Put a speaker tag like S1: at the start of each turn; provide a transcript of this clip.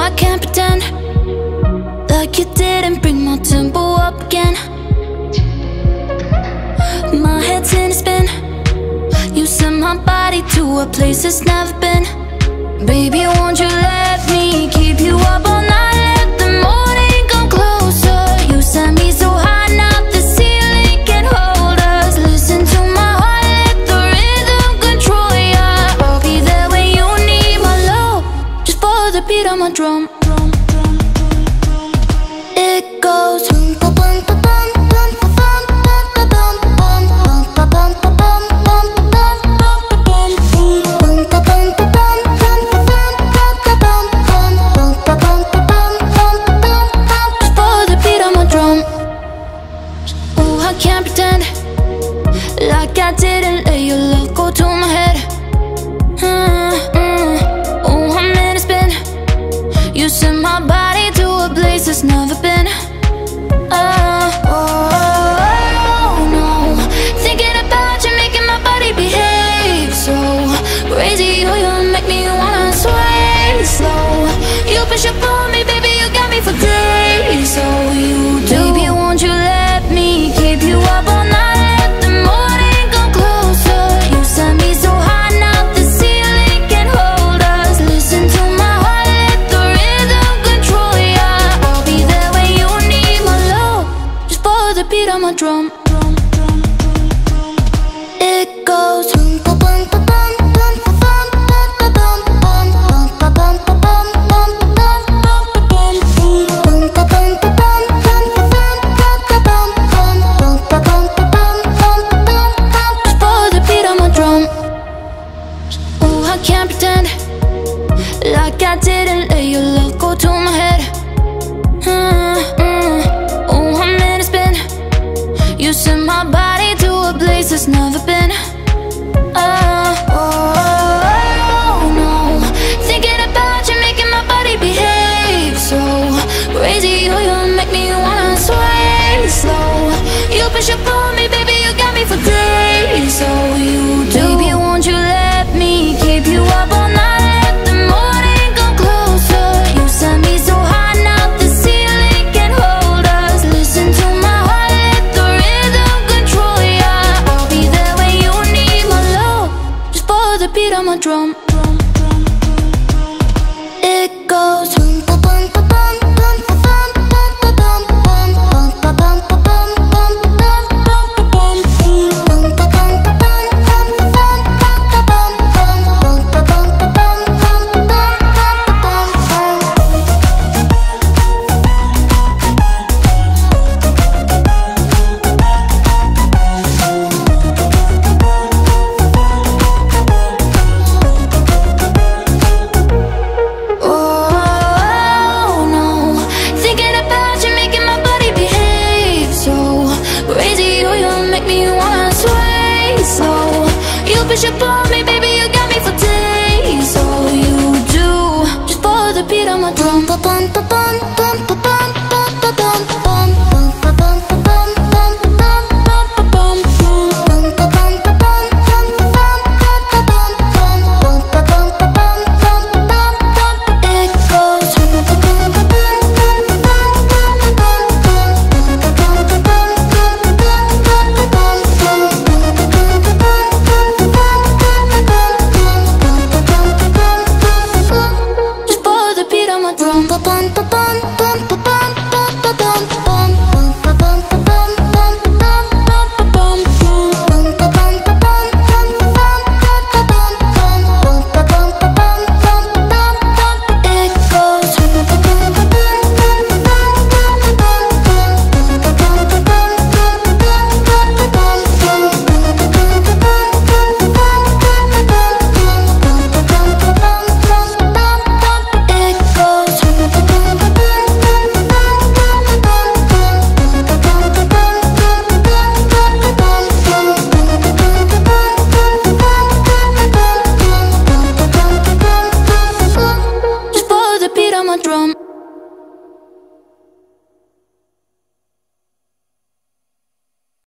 S1: I can't pretend like you didn't bring my tempo up again. My head's in a spin. You sent my body to a place it's never been. Baby, won't you let me keep you up all night? Let the morning come closer. You sent me so high, now the ceiling can hold us. Listen to my heart, let the rhythm control ya. I'll be there when you need my love. Just follow the beat on my drum. It goes boom, boom, boom, boom, boom, boom, boom, boom, boom, boom, boom, boom, boom, boom, boom, boom, boom, boom, boom, boom. Can't pretend like I didn't let your love go to my head. Oh, I'm in a spin. You sent my body to a place it's never been. Oh no, thinking about you making my body behave so crazy. Oh, you make me wanna sway slow. You push up on me, baby, you got me for days. So you do. Baby, won't you let me keep you up all night? Let the morning come closer. You sent me so high, now the ceiling can hold us. Listen to my heart, let the rhythm control ya. I'll be there when you need my love. Just follow the beat on my drum. It goes boom, boom, boom, boom, boom, boom, boom, boom, boom, boom, boom, boom, boom, boom, boom, boom, boom, boom. I can't pretend like I didn't let your love go to my head. Oh, I'm in a spin. You sent my body to a place it's never been. Oh no, thinking about you making my body behave so crazy. Oh, you make me wanna sway slow. You push up on me, baby, you got me for days. So you do. Baby, won't you let me keep you up all night? Let the morning come closer. You sent me so high, now the ceiling can hold us. Listen to my heart, let the rhythm control ya. I'll be there when you need my love. Just follow the beat on my drum. It goes boom, boom, boom, boom, boom, boom, boom, boom, boom, boom, boom, boom, boom, boom. Push up on me, baby, you got me for days. So you do. Just follow the beat on my drum.